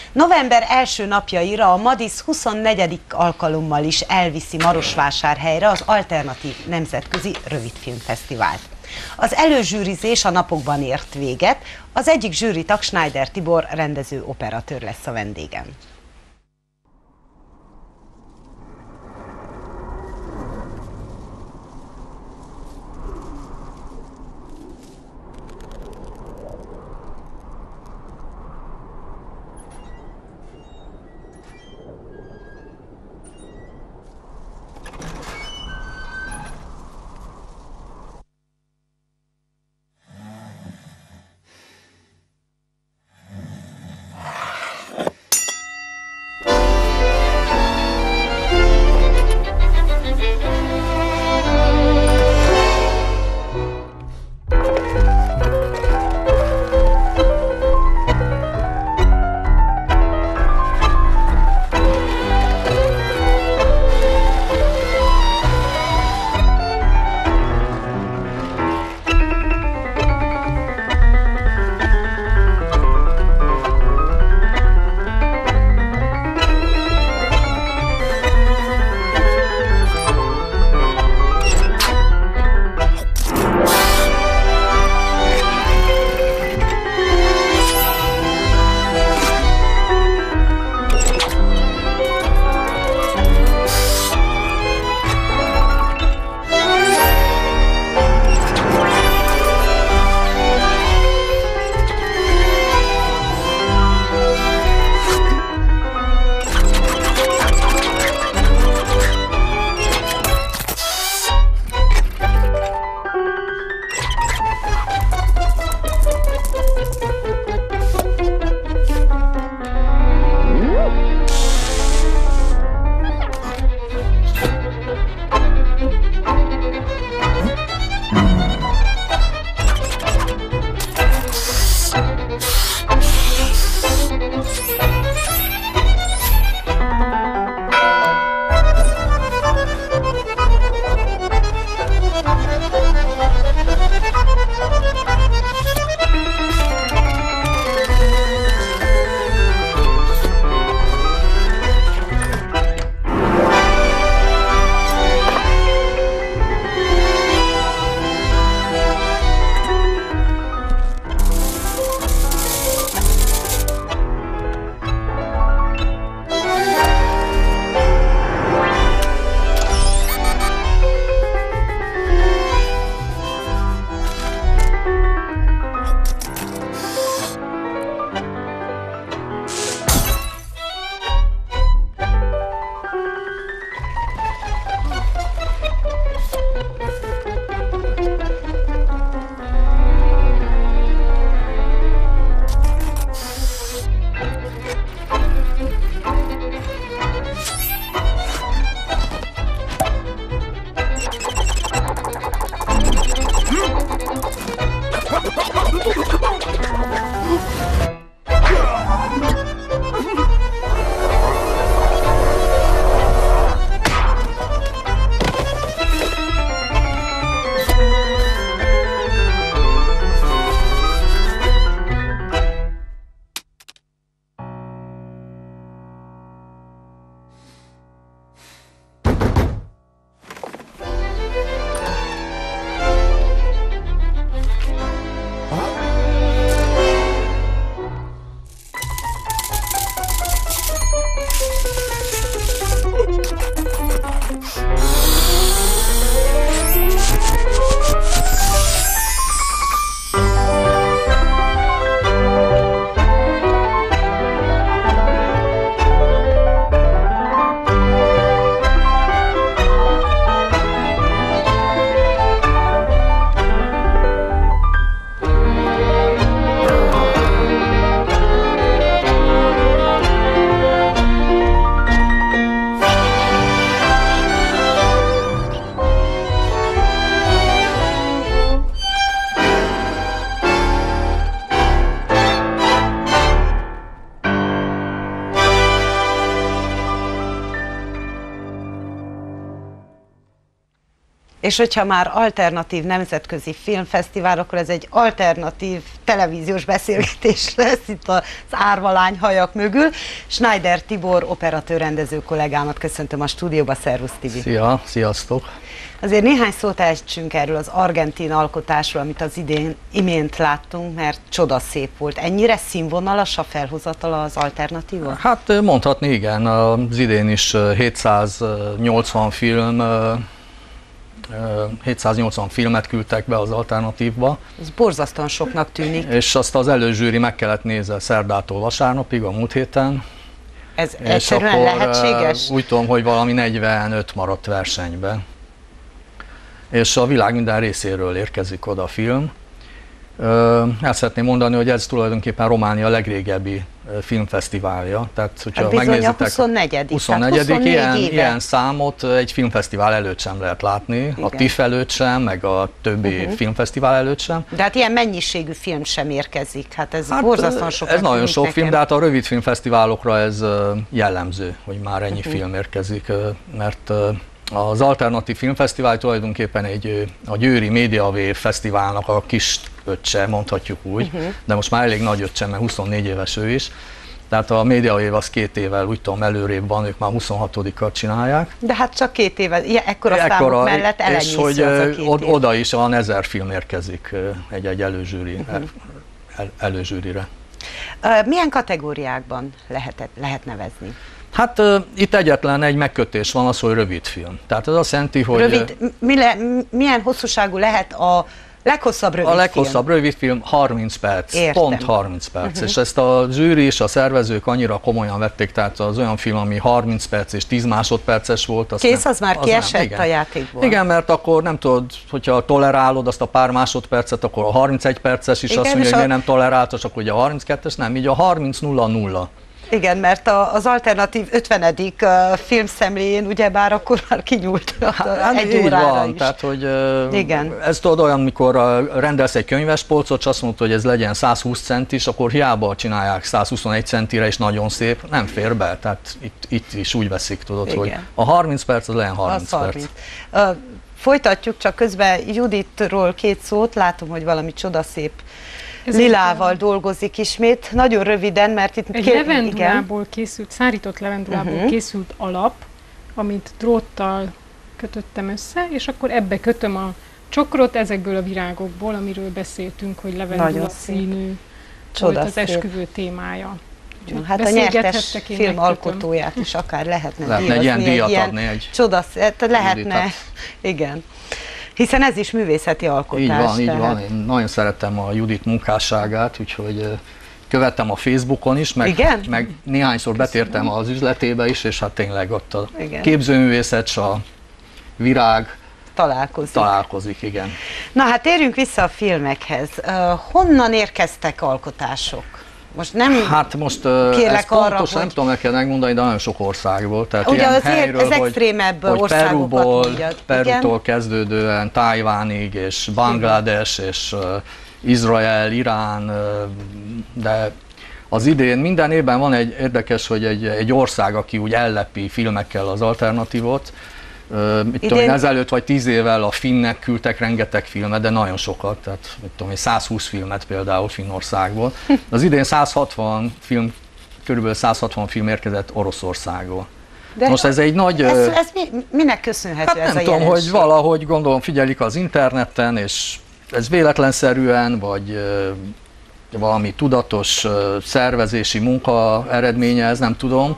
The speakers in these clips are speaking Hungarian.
November első napjaira a Madisz 24. alkalommal is elviszi Marosvásárhelyre az Alternatív Nemzetközi Rövidfilmfesztivált. Az előzsűrizés a napokban ért véget, az egyik zsűritag Schneider Tibor rendező-operatőr lesz a vendégem. És hogyha már alternatív nemzetközi filmfesztivál, akkor ez egy alternatív televíziós beszélgetés lesz itt az árvalány hajak mögül. Schneider Tibor operatőr rendező kollégámat köszöntöm a stúdióba, szervusz Tibi! Szia, sziasztok! Azért néhány szót ejtsünk erről az argentin alkotásról, amit az imént láttunk, mert csodaszép volt. Ennyire színvonalas a felhozatala az alternatíva? Hát mondhatni igen, az idén is 780 filmet küldtek be az alternatívba. Ez borzasztóan soknak tűnik. És azt az előzsűri meg kellett nézni szerdától vasárnapig, a múlt héten. Ez egyszerűen lehetséges? Úgy tudom, hogy valami 45 maradt versenybe. És a világ minden részéről érkezik oda a film. El szeretném mondani, hogy ez tulajdonképpen Románia legrégebbi filmfesztiválja. Tehát, hogyha bizony megnézitek, a 24. 24. Ilyen számot egy filmfesztivál előtt sem lehet látni, igen. A TIFF előtt sem, meg a többi filmfesztivál előtt sem. De hát ilyen mennyiségű film sem érkezik, hát ez borzasztóan sok. Ez nagyon sok film, de hát a rövid filmfesztiválokra ez jellemző, hogy már ennyi film érkezik, mert az Alternatív Filmfesztivál tulajdonképpen a Győri Médiavév Fesztiválnak a kis öccse, mondhatjuk úgy, de most már elég nagy öccse, mert 24 éves ő is. Tehát a Médiavév az 2 évvel, úgy tudom, előrébb van, ők már 26-kal csinálják. De hát csak 2 évvel, ekkora számok mellett elenyésző az a 2 év. Oda is van 1000 film érkezik egy előzsűrire. Milyen kategóriákban lehet nevezni? Hát itt egyetlen egy megkötés van, az, hogy rövid film. Tehát ez azt jelenti, hogy... Rövid, milyen hosszúságú lehet a leghosszabb rövid film? A leghosszabb rövid film 30 perc, értem. Pont 30 perc. És ezt a zsűri és a szervezők annyira komolyan vették, tehát az olyan film, ami 30 perc és 10 másodperces volt. Kész, az már kiesett a játékból. Igen, mert akkor nem tudod, hogyha tolerálod azt a pár másodpercet, akkor a 31 perces is, igen, azt mondja, hogy miért nem toleráltas, akkor ugye a 32-es, nem, így a 30-0-0. Igen, mert az alternatív 50. filmszemléjén ugyebár akkor már kinyúlt egy órára van, is. Tehát, hogy igen. Ez tudod olyan, mikor rendelsz egy könyvespolcot, és azt mondod, hogy ez legyen 120 centis, akkor hiába csinálják 121 centire, és nagyon szép, nem fér be. Tehát itt is úgy veszik, tudod, igen. Hogy a 30 perc az legyen 30 perc. Folytatjuk, csak közben Juditról 2 szót, látom, hogy valami csodaszép lilával dolgozik ismét, nagyon röviden, mert itt... Egy levendulából készült, szárított levendulából készült alap, amit dróttal kötöttem össze, és akkor ebbe kötöm a csokrot ezekből a virágokból, amiről beszéltünk, hogy levendula színű volt az esküvő témája. Hát a nyertes film alkotóját is akár lehetne egy ilyen díjat adni, egy lehetne, igen. Hiszen ez is művészeti alkotás. Így van. Én nagyon szerettem a Judit munkásságát, úgyhogy követtem a Facebookon is, meg néhányszor betértem az üzletébe is, és hát tényleg ott a képzőművészet és a virág találkozik, igen. Na hát térjünk vissza a filmekhez. Honnan érkeztek alkotások? Most nem kérlek arra, hogy... nem tudom neked megmondani, de nagyon sok országból. Tehát ugye ilyen azért helyről, az extrémebb országokat mondjad. Perútól kezdődően Tájvánig, és Banglades, és Izrael, Irán, de az idén minden évben van egy érdekes, hogy egy ország, aki úgy ellepi filmekkel az alternatívot. Ezelőtt vagy 10 évvel a finnek küldtek rengeteg filmet, de nagyon sokat, tehát 120 filmet például Finnországból. Az idén 160 film, körülbelül 160 film érkezett Oroszországból. De most ez egy nagy... Ez minek köszönhető, hát ez nem tudom, hogy valahogy gondolom figyelik az interneten, és ez véletlenszerűen, vagy valami tudatos szervezési munka eredménye, ez nem tudom.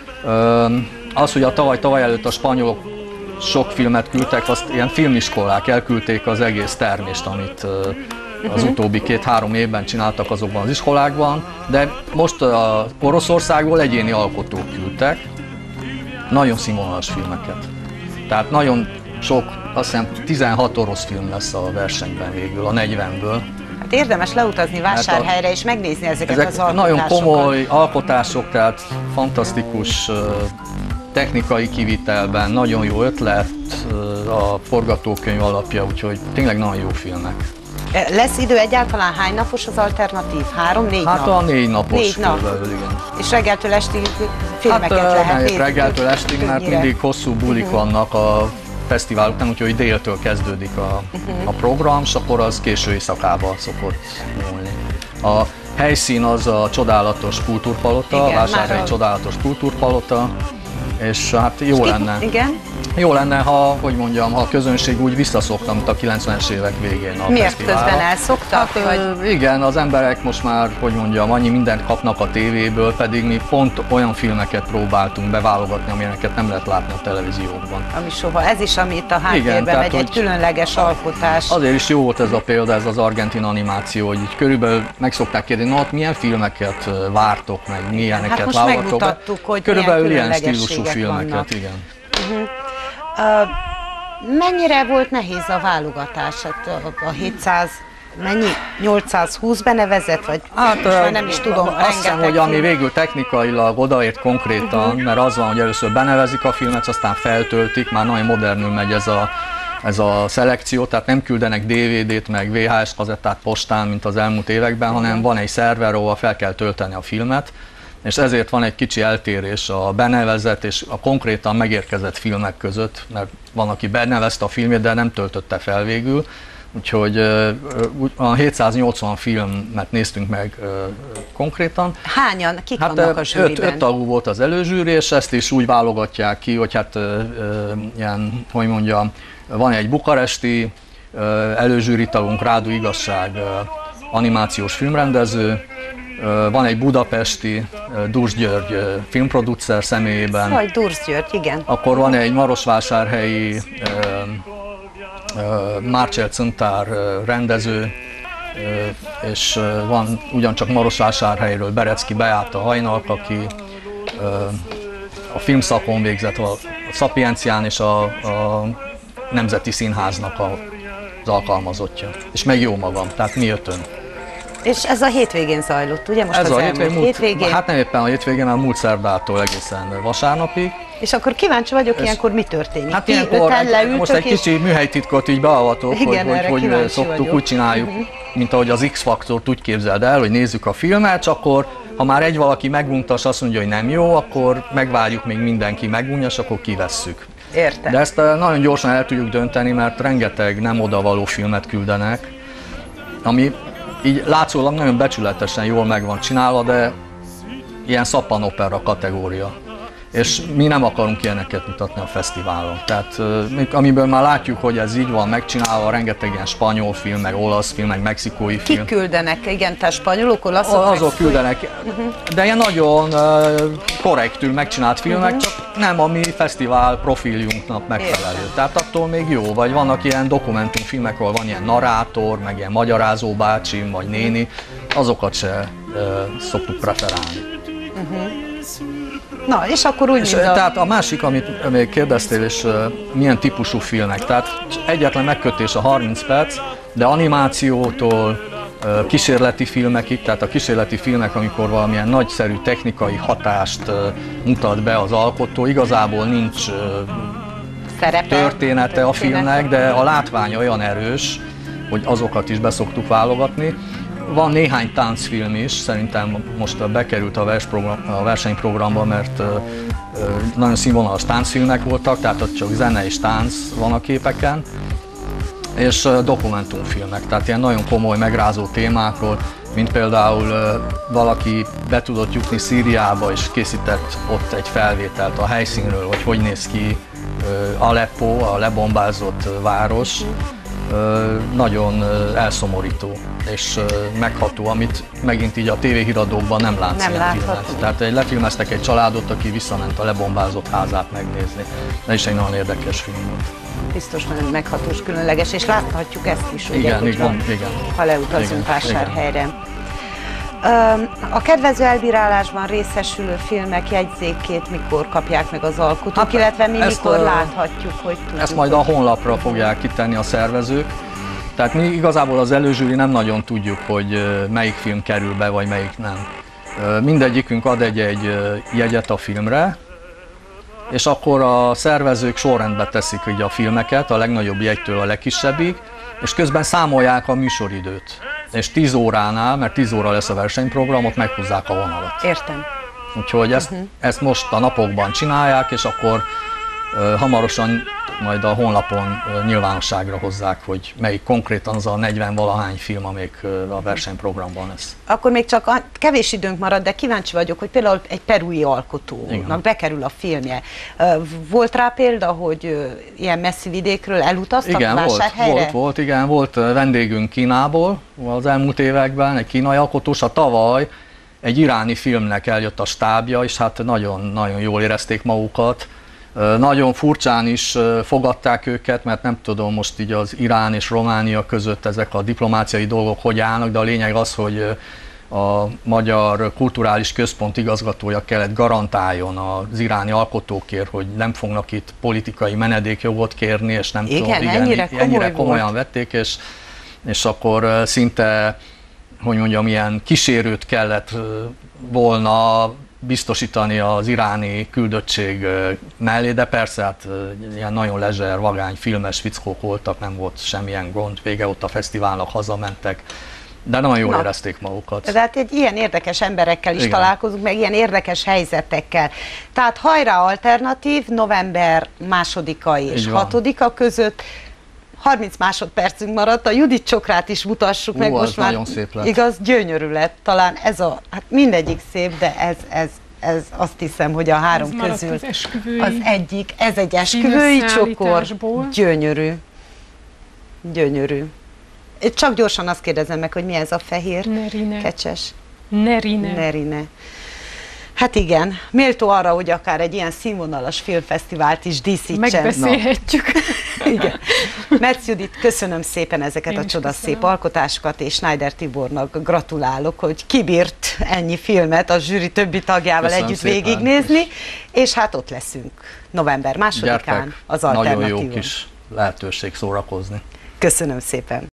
Az, hogy a tavaly előtt a spanyolok sok filmet küldtek, azt ilyen filmiskolák elküldték az egész termést, amit az utóbbi 2-3 évben csináltak azokban az iskolákban, de most a Oroszországból egyéni alkotók küldtek nagyon színvonalas filmeket. Tehát nagyon sok, azt hiszem 16 orosz film lesz a versenyben végül, a 40-ből. Hát érdemes leutazni Vásárhelyre és megnézni ezeket az alkotásokat. Nagyon komoly alkotások, tehát fantasztikus technikai kivitelben, nagyon jó ötlet, a forgatókönyv alapja, úgyhogy tényleg nagyon jó filmek. Lesz idő egyáltalán, hány napos az alternatív? 3-4 nap? Hát a 4 napos 4 nap. Körülbelül, igen. És reggeltől estig filmeket lehet nézni? Reggeltől estig, mert mindig hosszú bulik vannak, fesztivál után, úgyhogy déltől kezdődik a program, és akkor az késő éjszakába szokott múlni. A helyszín az a csodálatos kultúrpalota, a vásárhelyi csodálatos kultúrpalota, és hát jó lenne. Igen. Jó lenne, ha a közönség úgy visszaszokta, mint a 90-es évek végén a Miért fesztiválra. közben elszoktak? Hát, igen, az emberek most már, annyi mindent kapnak a tévéből, pedig mi pont olyan filmeket próbáltunk beválogatni, amilyeneket nem lehet látni a televíziókban. Ami soha. Ez is, amit a háttérben megy, egy különleges alkotás. Azért is jó volt ez a példa, ez az argentin animáció, hogy így körülbelül meg szokták kérdezni, milyen filmeket vártok meg, milyeneket hát most válogatok megmutattuk, hogy körülbelül ilyen stílusú filmeket, vannak. igen. Mennyire volt nehéz a válogatás? Hát a 700, mennyi? 820 benevezett, vagy már nem is tudom, azt hiszem, hogy ami végül technikailag odaért konkrétan, mert az van, hogy először benevezik a filmet, aztán feltöltik, már nagyon modernül megy ez a szelekció, tehát nem küldenek DVD-t, meg VHS kazettát postán, mint az elmúlt években, hanem van egy szerver, ahol fel kell tölteni a filmet, és ezért van egy kicsi eltérés a benevezett és a konkrétan megérkezett filmek között, mert van, aki benevezte a filmét, de nem töltötte fel végül, úgyhogy a 780 filmet néztünk meg konkrétan. Hányan? Kik vannak a zsűriben? 5 tagú volt az előzsűri, és ezt is úgy válogatják ki, hogy hát ilyen, van egy bukaresti előzsűri tagunk, Rádu Igazság, animációs filmrendező, van egy budapesti, Durs György filmproducer személyében. Vagy Durs György, igen. Akkor van egy marosvásárhelyi Márcsel Cintár rendező, és van ugyancsak Marosvásárhelyről Berecki Beáta Hajnalk, aki a filmszakon végzett, a Szapiencián és a Nemzeti Színháznak az alkalmazottja. És meg jó magam, tehát mi 5-ön. És ez a hétvégén zajlott, ugye? Most ez az a hétvégén? Hát nem éppen a hétvégén, hanem múlt szerdától egészen vasárnapig. És akkor kíváncsi vagyok, ilyenkor mi történik? Hát ilyenkor most egy kicsi és... műhelytitkot így beavatok, igen, hogy szoktuk, úgy csináljuk, mint ahogy az X-faktort úgy képzeld el, hogy nézzük a filmet, és akkor ha már egy valaki megunta, és azt mondja, hogy nem jó, akkor megvárjuk, még mindenki megunja, és akkor kivesszük. Értem. De ezt nagyon gyorsan el tudjuk dönteni, mert rengeteg nem odavaló filmet küldenek, ami így látszólag nagyon becsületesen jól meg van csinálva, de ilyen szappanopera kategória. És mi nem akarunk ilyeneket mutatni a fesztiválon. Tehát amiből már látjuk, hogy ez így van megcsinálva, rengeteg ilyen spanyol film, meg olasz film, meg mexikói film. Kik küldenek? Igen, tehát spanyolok, olaszok? Azok küldenek, de ilyen nagyon korrektül megcsinált filmek, csak nem a mi fesztivál profiljunknak megfelelő. Értem. Tehát attól még jó, vagy vannak ilyen dokumentumfilmek, ahol van ilyen narrátor, meg ilyen magyarázó bácsi, vagy néni, azokat se szoktuk preferálni. Na, és akkor úgy, Tehát a másik, amit még kérdeztél, és milyen típusú filmek. Tehát egyetlen megkötés a 30 perc, de animációtól kísérleti filmekig, tehát a kísérleti filmek, amikor valamilyen nagyszerű technikai hatást mutat be az alkotó, igazából nincs története a filmnek, de a látvány olyan erős, hogy azokat is beszoktuk válogatni. Van néhány táncfilm is, szerintem most bekerült a versenyprogramba, mert nagyon színvonalas táncfilmek voltak, tehát ott csak zene és tánc van a képeken, és dokumentumfilmek, tehát ilyen nagyon komoly, megrázó témákról, mint például valaki be tudott jutni Szíriába, és készített ott egy felvételt a helyszínről, hogy néz ki Aleppo, a lebombázott város. Nagyon elszomorító és megható, amit megint így a tévéhíradókban nem látsz ilyen filmet. Tehát lefilmeztek egy családot, aki visszament a lebombázott házát megnézni. Ez is egy nagyon érdekes film volt. Biztos nagyon meghatós, különleges, és láthatjuk ezt is, ugye, igen. Ha leutazunk Vásárhelyre. A kedvező elbírálásban részesülő filmek jegyzékét mikor kapják meg az alkotók, illetve mi mikor láthatjuk, hogy tudjuk? Ezt majd a honlapra fogják kitenni a szervezők. Tehát mi igazából az előzsűri nem nagyon tudjuk, hogy melyik film kerül be, vagy melyik nem. Mindegyikünk ad egy jegyet a filmre, és akkor a szervezők sorrendbe teszik így a filmeket, a legnagyobb jegytől a legkisebbig, és közben számolják a műsoridőt. És 10 óránál, mert 10 óra lesz a versenyprogram, ott meghúzzák a vonalat. Értem. Úgyhogy ezt most a napokban csinálják, és akkor Hamarosan majd a honlapon nyilvánosságra hozzák, hogy melyik konkrétan az a 40-valahány film, amelyik a versenyprogramban lesz. Akkor még csak kevés időnk marad, de kíváncsi vagyok, hogy például egy perui alkotónak Igen. bekerül a filmje. Volt rá példa, hogy ilyen messzi vidékről elutaztak vásárhelyre? Volt vendégünk Kínából az elmúlt években, egy kínai alkotós, a tavaly egy iráni filmnek eljött a stábja, és hát nagyon jól érezték magukat. Nagyon furcsán is fogadták őket, mert nem tudom most így az Irán és Románia között ezek a diplomáciai dolgok hogy állnak, de a lényeg az, hogy a Magyar Kulturális Központ igazgatója kellett garantáljon az iráni alkotókért, hogy nem fognak itt politikai menedékjogot kérni, és nem tudom, ennyire komolyan vették, és akkor szinte, hogy mondjam, ilyen kísérőt kellett volna biztosítani az iráni küldöttség mellé, de persze hát ilyen nagyon lezser, vagány, filmes fickók voltak, nem volt semmilyen gond, vége ott a fesztiválnak, hazamentek, de nagyon jól érezték magukat. Tehát egy ilyen érdekes emberekkel is találkozunk, meg ilyen érdekes helyzetekkel. Tehát hajrá alternatív, november 2-a és 6-a között. 30 másodpercünk maradt, a Judit csokrát is mutassuk meg, most már szép lett. Igaz, gyönyörű lett. Talán ez hát mindegyik szép, de ez azt hiszem, hogy a három közül az egyik. Ez egy esküvői csokor. Gyönyörű. Gyönyörű. Csak gyorsan azt kérdezem meg, hogy mi ez a fehér kecses? Nerine. Hát igen, méltó arra, hogy akár egy ilyen színvonalas filmfesztivált is díszítsen. Megbeszélhetjük. Igen. Metz Judit, köszönöm szépen ezeket a csodaszép alkotásokat, és Schneider Tibornak gratulálok, hogy kibírt ennyi filmet a zsűri többi tagjával együtt végignézni, és hát ott leszünk november 2-án az Alternatívon. Nagyon jó kis lehetőség szórakozni. Köszönöm szépen.